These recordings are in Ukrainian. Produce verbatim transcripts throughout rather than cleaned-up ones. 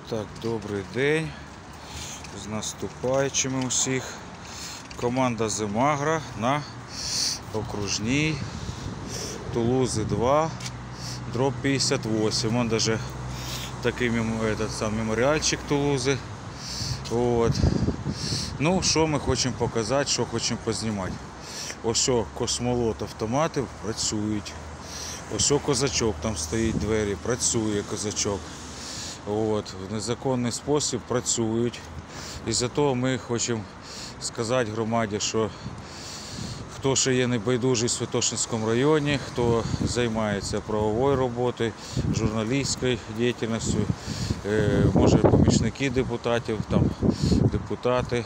Так, добрий день. З наступаючими усіх. Команда Земагро на окружній Тулузи два, дроб п'ятдесят вісім. Вон даже такий этот сам меморіальчик Тулузи. От. Ну, що ми хочемо показати, що хочемо познімати. Ось що, космолот автоматів працюють. Ось що, козачок там стоїть, двері, працює козачок. От, в незаконний спосіб працюють. І за того ми хочемо сказати громаді, що хто ще є небайдужий в Святошинському районі, хто займається правовою роботою, журналістською діяльністю, може помічники депутатів, там, депутати,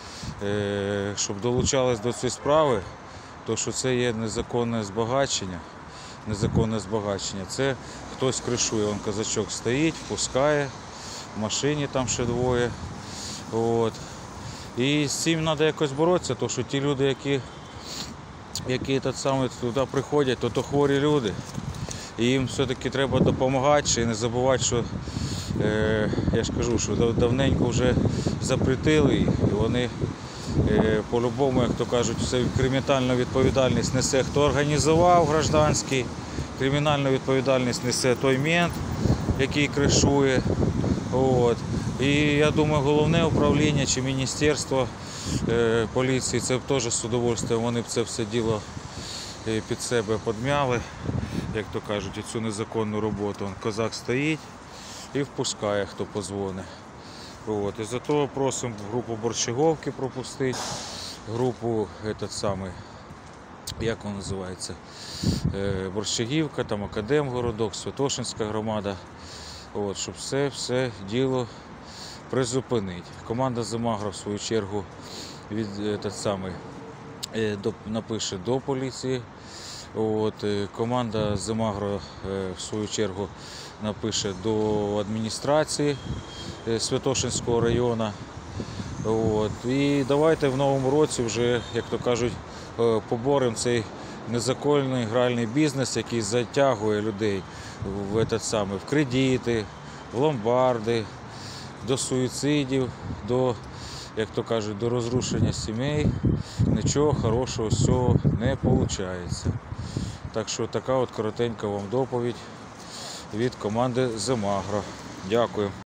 щоб долучались до цієї справи, то що це є незаконне збагачення. Незаконне збагачення. Це хтось кришує, вон козачок стоїть, впускає, в машині там ще двоє. От. І з цим треба якось боротися, тому що ті люди, які, які саме туди приходять, то то хворі люди. І їм все-таки треба допомагати, ще й не забувати, що е, я ж кажу, що давненько вже запретили їх, і вони е, по-любому, як то кажуть, все кримінальну відповідальність несе, хто організував гражданський, кримінальну відповідальність несе той мент, який кришує. От. І я думаю, головне управління чи міністерство е, поліції, це б теж з удовольствием, вони б це все діло е, під себе підмяли, як то кажуть, цю незаконну роботу. Вон, козак стоїть і впускає, хто позвонить. От. І за того просимо групу Борщаговки пропустити, групу, этот самий, як він називається, е, Борщагівка, там Академгородок, Святошинська громада, от, щоб все, все діло призупинити. Команда Земагро, в свою чергу, від, этот самий, е, до, напише до поліції. От, е, команда Земагро, е, в свою чергу, напише до адміністрації е, Святошинського району. От. І давайте в новому році вже, як то кажуть, е, поборемо цей незаконний гральний бізнес, який затягує людей в, этот самий, в кредити, в ломбарди, до суїцидів, до, як то кажуть, до розрушення сімей. Нічого хорошого з цього не виходить. Так що така от коротенька вам доповідь від команди Земагро. Дякую.